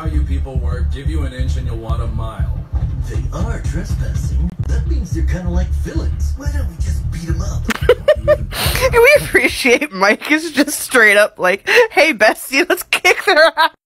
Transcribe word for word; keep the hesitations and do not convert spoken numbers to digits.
how you people work. Give you an inch and you'll want a mile. They are trespassing. That means they're kind of like villains. Why don't we just beat them up? We appreciate Mike is just straight up like, hey bestie, let's kick their ass.